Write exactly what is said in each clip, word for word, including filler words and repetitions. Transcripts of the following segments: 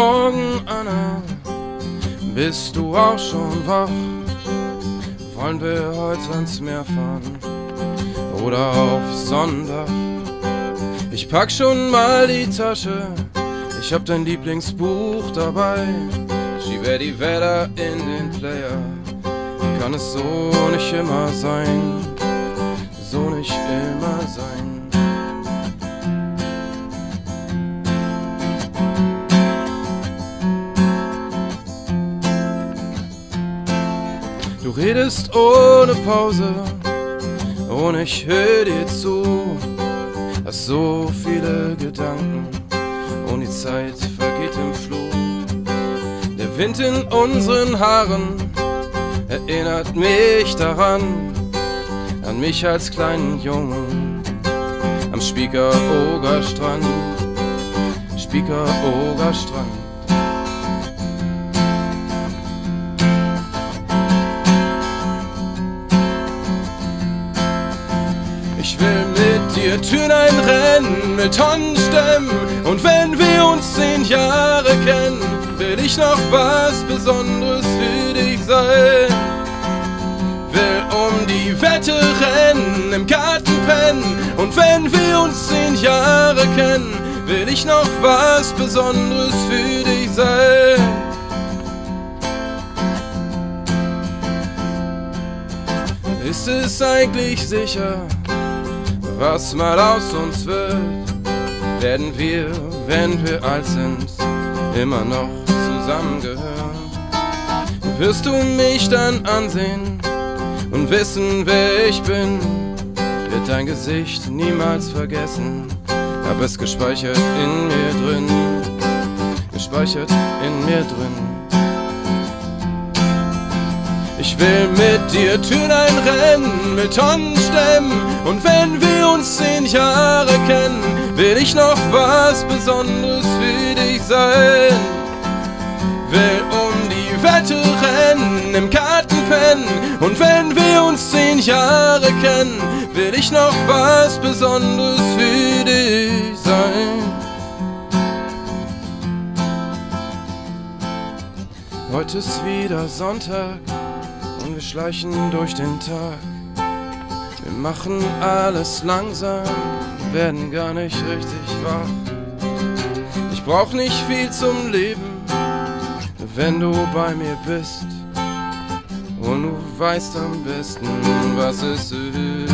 Morgen, Anna, bist du auch schon wach? Wollen wir heute ans Meer fahren oder aufs Sonnendach? Ich pack schon mal die Tasche, ich hab dein Lieblingsbuch dabei. Schieb die Wetter in den Player, kann es so nicht immer sein, so nicht immer sein. Du redest ohne Pause und ich hör dir zu. Hast so viele Gedanken und die Zeit vergeht im Flug. Der Wind in unseren Haaren erinnert mich daran, an mich als kleinen Jungen am Spiekeroger Strand, Spiekeroger Strand. Ich will mit dir Türen einrennen, mit Tonnen stemmen, und wenn wir uns zehn Jahre kennen, will ich noch was Besonderes für dich sein. Will um die Wette rennen, im Garten pennen, und wenn wir uns zehn Jahre kennen, will ich noch was Besonderes für dich sein. Ist es eigentlich sicher, was mal aus uns wird? Werden wir, wenn wir alt sind, immer noch zusammengehören? Wirst du mich dann ansehen und wissen, wer ich bin? Wird dein Gesicht niemals vergessen, hab es gespeichert in mir drin, gespeichert in mir drin. Ich will mit dir Türen einrennen, mit Tonnen stemmen, und wenn wir uns zehn Jahre kennen, will ich noch was Besonderes für dich sein. Will um die Wette rennen, im Garten pennen, und wenn wir uns zehn Jahre kennen, will ich noch was Besonderes für dich sein. Heute ist wieder Sonntag und wir schleichen durch den Tag. Wir machen alles langsam, werden gar nicht richtig wach. Ich brauch nicht viel zum Leben, wenn du bei mir bist, und du weißt am besten, was es ist.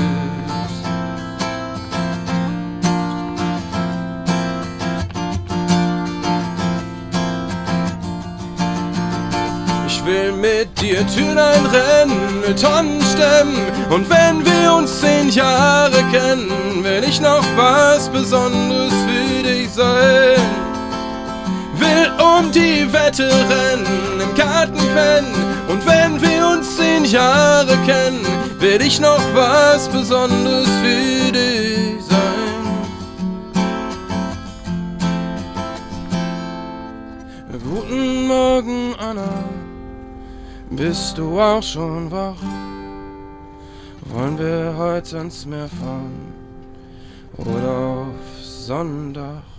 Ich will mit dir Türen einrennen, mit Tonnen stemmen, und wenn wir uns zehn Jahre kennen, will ich noch was Besonderes für dich sein. Will um die Wette rennen, im Garten pennen, und wenn wir uns zehn Jahre kennen, will ich noch was Besonderes für dich sein. Guten Morgen, Anna, bist du auch schon wach? Wollen wir heute ans Meer fahren oder aufs Sonnendach?